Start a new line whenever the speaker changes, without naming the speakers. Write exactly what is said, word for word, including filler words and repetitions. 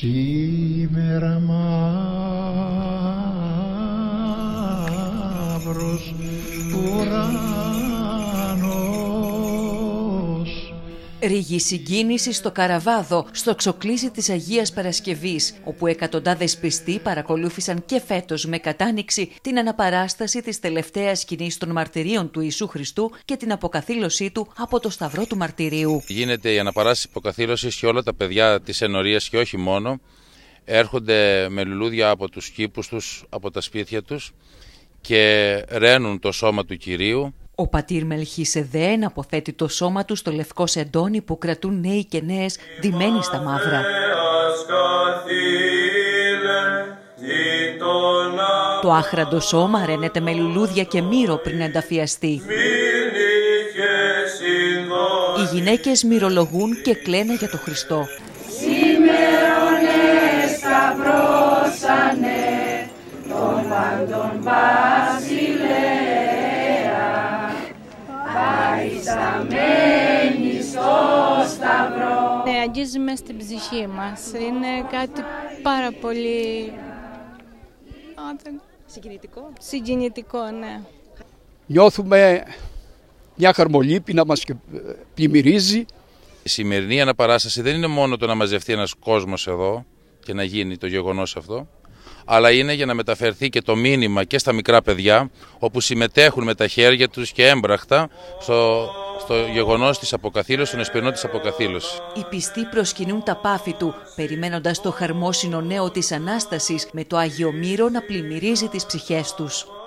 Σήμερα μαύρος ουρανός.
Ρίγη συγκίνηση στο Καραβάδο, στο ξοκλήσι της Αγίας Παρασκευής, όπου εκατοντάδες πιστοί παρακολούθησαν και φέτος με κατάνοιξη την αναπαράσταση της τελευταίας σκηνής των μαρτυρίων του Ιησού Χριστού και την αποκαθήλωσή του από το Σταυρό του Μαρτυρίου.
Γίνεται η αναπαράσταση αποκαθήλωσης και όλα τα παιδιά της ενορίας και όχι μόνο έρχονται με λουλούδια από τους κήπους τους, από τα σπίτια τους και ραίνουν το σώμα του Κυρίου.
Ο πατήρ Μελχισεδέν αποθέτει το σώμα του στο λευκό σεντόνι που κρατούν νέοι και νέες ντυμένοι στα μαύρα. Το άχραντο σώμα ραίνεται με λουλούδια και μύρο πριν ενταφιαστεί. Οι γυναίκες μυρολογούν και κλαίνε για το Χριστό.
Σήμερονε σταυρώσανε τον πάντων βασιλέα, παρισταμένη στο σταυρό.
Ναι, αγγίζει μες στην ψυχή μας. Είναι κάτι πάρα πολύ
Συγκινητικό.
συγκινητικό, ναι.
Νιώθουμε μια χαρμολύπη να μας πλημμυρίζει.
Η σημερινή αναπαράσταση δεν είναι μόνο το να μαζευτεί ένας κόσμος εδώ και να γίνει το γεγονός αυτό, αλλά είναι για να μεταφερθεί και το μήνυμα και στα μικρά παιδιά, όπου συμμετέχουν με τα χέρια τους και έμπραχτα στο, στο γεγονός της αποκαθήλωσης, στον εσπερινό της αποκαθήλωσης.
Οι πιστοί προσκυνούν τα πάθη του, περιμένοντας το χαρμόσυνο νέο της Ανάστασης με το Άγιο Μύρο να πλημμυρίζει τις ψυχές τους.